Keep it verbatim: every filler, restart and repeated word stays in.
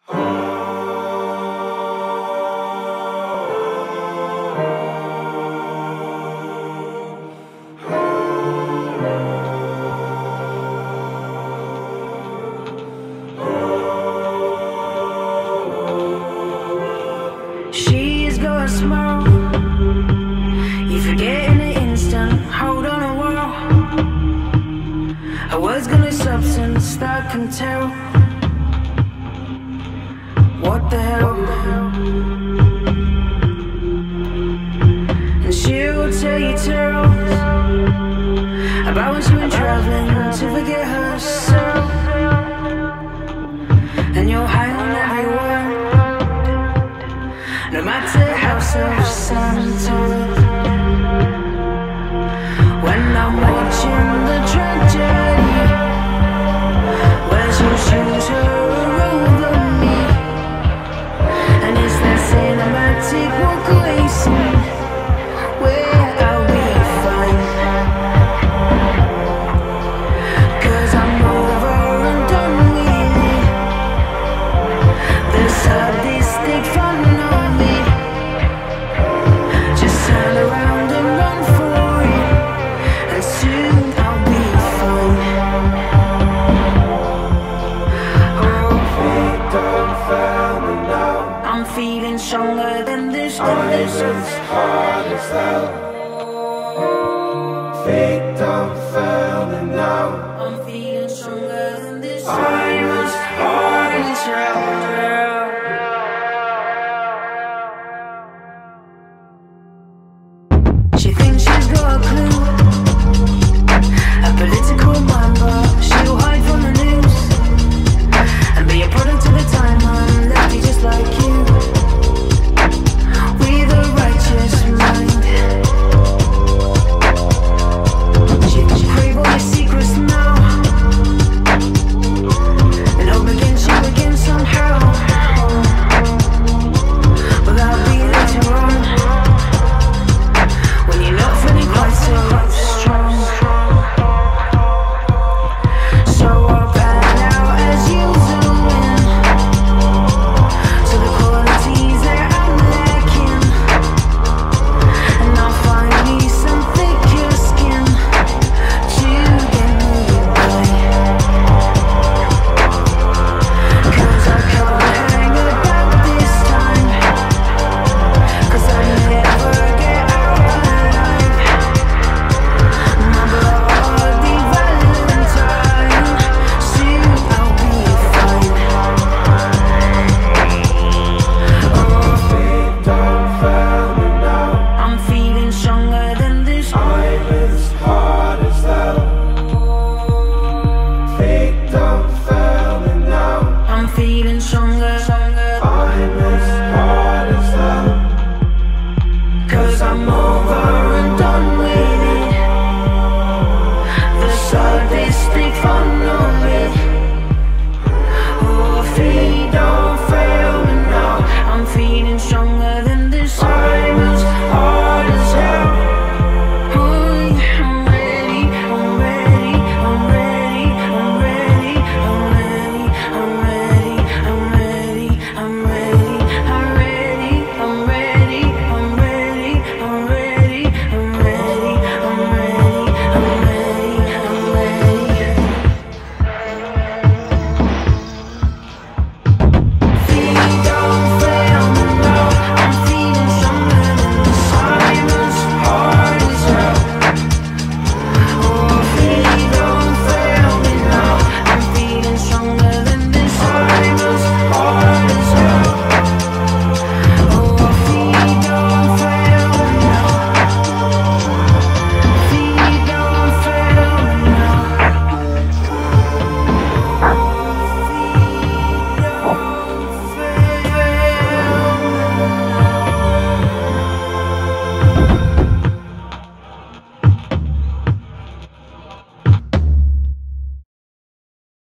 She's got a smile, you forget in an instant. Hold on a while, her words got a substance that can tell. What the hell? And she'll tell you tales about when she went traveling to forget herself. And you're high on every word, no matter how self-centered. When I'm watching the tragedy, where's your shoes her over me? And it's that cinematic walk-away scene where I'll be fine, 'cause I'm over and done with it. The sadistic fun of me. Just turn around and run for it, and soon I'll be fine. Oh, Feet don't fail me now. I'm feeling stronger than this. I'm as hard as hell. Feet don't fail me now. I'm feeling stronger than this. I'm as hard as hell. She thinks she's got a clue, a political mind, but she'll hide from the news and be a product of the time. I'm lefty just like you, with a righteous mind. She, she crave all your secrets now, and hope against you again somehow. But that'll be later on, when you're not feeling quite so strong. So I'll pan out as you zoom in to the qualities that I'm lacking, and I'll find me some thicker skin to get me by, 'cause I can't hang about this time, 'cause I never get out alive. My bloody Valentine, soon I'll be fine. Oh, feet don't fail me now. I'm feeling stronger than this. I'm as hard as hell. Feet don't fail me now. I'm feeling stronger.